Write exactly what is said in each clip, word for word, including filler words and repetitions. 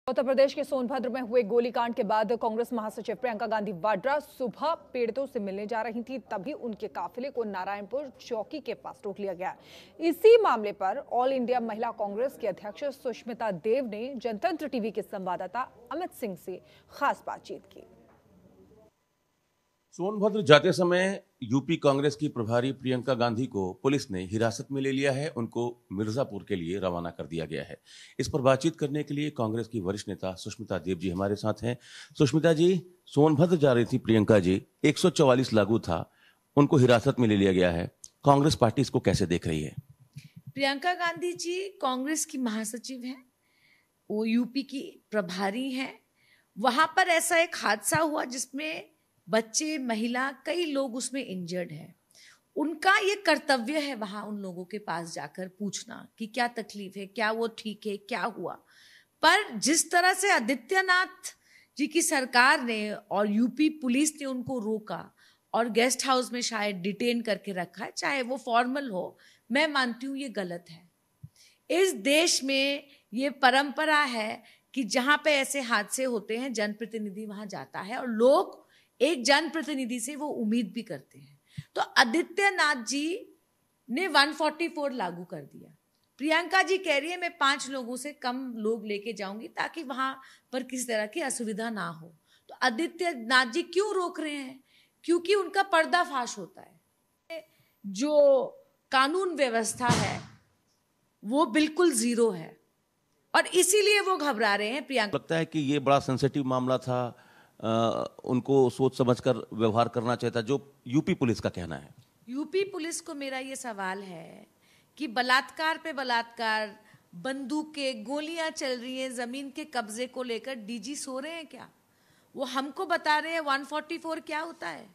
उत्तर प्रदेश के सोनभद्र में हुए गोलीकांड के बाद कांग्रेस महासचिव प्रियंका गांधी वाड्रा सुबह पीड़ितों से मिलने जा रही थी, तभी उनके काफिले को नारायणपुर चौकी के पास रोक लिया गया। इसी मामले पर ऑल इंडिया महिला कांग्रेस की अध्यक्ष सुष्मिता देव ने जनतंत्र टीवी के संवाददाता अमित सिंह से खास बातचीत की। सोनभद्र जाते समय यूपी कांग्रेस की प्रभारी प्रियंका गांधी को पुलिस ने हिरासत में ले लिया है। उनको मिर्जापुर के लिए रवाना कर दिया गया है। इस पर बातचीत करने के लिए कांग्रेस की वरिष्ठ नेता सुष्मिता देव जी हमारे साथ हैं। सुष्मिता जी, सोनभद्र जा रही थी प्रियंका जी, एक सौ चौवालीस लागू था, उनको हिरासत में ले लिया गया है। कांग्रेस पार्टी इसको कैसे देख रही है? प्रियंका गांधी जी कांग्रेस की महासचिव हैं, वो यूपी की प्रभारी हैं। वहां पर ऐसा एक हादसा हुआ जिसमें बच्चे, महिला, कई लोग उसमें इंजर्ड हैं। उनका ये कर्तव्य है वहां उन लोगों के पास जाकर पूछना कि क्या तकलीफ है, क्या वो ठीक है, क्या हुआ। पर जिस तरह से आदित्यनाथ जी की सरकार ने और यूपी पुलिस ने उनको रोका और गेस्ट हाउस में शायद डिटेन करके रखा है, चाहे वो फॉर्मल हो, मैं मानती हूँ ये गलत है। इस देश में ये परंपरा है कि जहां पे ऐसे हादसे होते हैं जनप्रतिनिधि वहां जाता है और लोग एक जनप्रतिनिधि से वो उम्मीद भी करते हैं। तो आदित्यनाथ जी ने एक सौ चौवालीस लागू कर दिया। प्रियंका जी कह रही है मैं पांच लोगों से कम लोग लेके जाऊंगी ताकि वहां पर किसी तरह की असुविधा ना हो। तो आदित्यनाथ जी क्यों रोक रहे हैं? क्योंकि उनका पर्दाफाश होता है। जो कानून व्यवस्था है वो बिल्कुल जीरो है और इसीलिए वो घबरा रहे हैं। प्रियंका लगता है कि ये बड़ा सेंसिटिव मामला था, आ, उनको सोच समझकर व्यवहार करना चाहिए था, जो यूपी पुलिस का कहना है। यूपी पुलिस को मेरा ये सवाल है कि बलात्कार पे बलात्कार, बंदूकें, गोलियां चल रही हैं, जमीन के कब्जे को लेकर डीजी सो रहे हैं क्या? वो हमको बता रहे हैं एक सौ चौवालीस क्या होता है।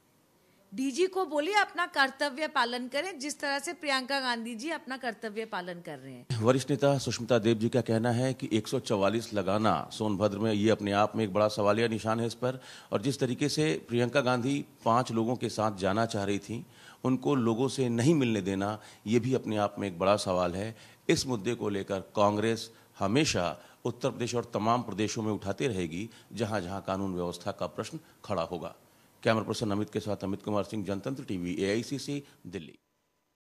डीजी को बोलिए अपना कर्तव्य पालन करें, जिस तरह से प्रियंका गांधी जी अपना कर्तव्य पालन कर रहे हैं। वरिष्ठ नेता सुष्मिता देव जी का कहना है कि एक सौ चौवालीस लगाना सोनभद्र में ये अपने आप में एक बड़ा सवालिया निशान है इस पर। और जिस तरीके से प्रियंका गांधी पांच लोगों के साथ जाना चाह रही थी, उनको लोगों से नहीं मिलने देना, ये भी अपने आप में एक बड़ा सवाल है। इस मुद्दे को लेकर कांग्रेस हमेशा उत्तर प्रदेश और तमाम प्रदेशों में उठाती रहेगी जहां जहां कानून व्यवस्था का प्रश्न खड़ा होगा। कैमरा पर्सन अमित के साथ अमित कुमार सिंह, जनतंत्र टीवी, ए आई सी सी, दिल्ली।